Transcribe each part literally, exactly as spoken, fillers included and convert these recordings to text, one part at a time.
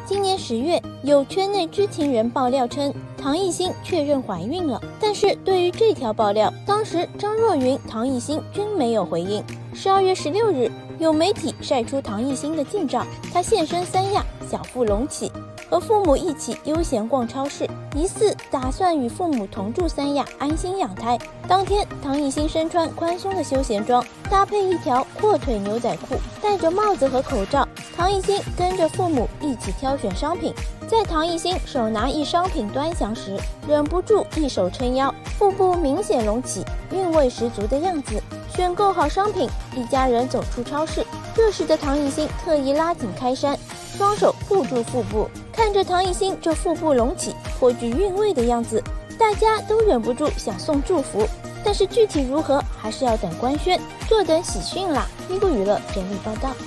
今年十月，有圈内知情人爆料称，唐艺昕确认怀孕了。但是对于这条爆料，当时张若昀、唐艺昕均没有回应。十二月十六日，有媒体晒出唐艺昕的近照，她现身三亚，小腹隆起，和父母一起悠闲逛超市，疑似打算与父母同住三亚，安心养胎。当天，唐艺昕身穿宽松的休闲装，搭配一条阔腿牛仔裤，戴着帽子和口罩。唐艺昕跟着父母一起挑选商品，在唐艺昕手拿一商品端详时，忍不住一手撑腰，腹部明显隆起，韵味十足的样子。选购好商品，一家人走出超市。这时的唐艺昕特意拉紧开衫，双手护住腹部，看着唐艺昕这腹部隆起、颇具韵味的样子，大家都忍不住想送祝福。但是具体如何，还是要等官宣，坐等喜讯啦。咪咕娱乐整理报道。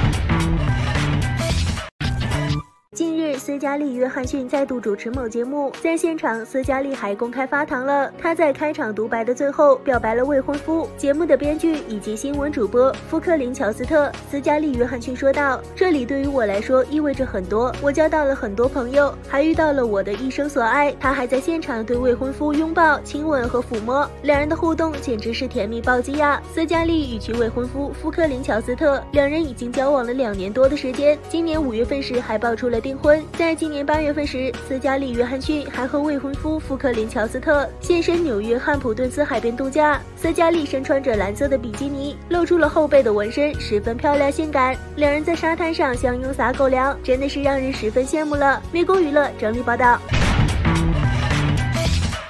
近日，斯嘉丽·约翰逊再度主持某节目，在现场，斯嘉丽还公开发糖了。她在开场独白的最后表白了未婚夫。节目的编剧以及新闻主播福克林·乔斯特，斯嘉丽·约翰逊说道：“这里对于我来说意味着很多，我交到了很多朋友，还遇到了我的一生所爱。”他还在现场对未婚夫拥抱、亲吻和抚摸，两人的互动简直是甜蜜暴击呀！斯嘉丽与其未婚夫福克林·乔斯特两人已经交往了两年多的时间，今年五月份时还爆出了订婚。在今年八月份时，斯嘉丽·约翰逊还和未婚夫福克林·乔斯特现身纽约汉普顿斯海边度假。斯嘉丽身穿着蓝色的比基尼，露出了后背的纹身，十分漂亮性感。两人在沙滩上相拥撒狗粮，真的是让人十分羡慕了。咪咕娱乐整理报道。